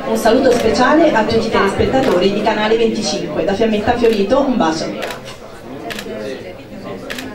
Un saluto speciale a tutti i telespettatori di Canale 25. Da Fiammetta Fiorito, un bacio.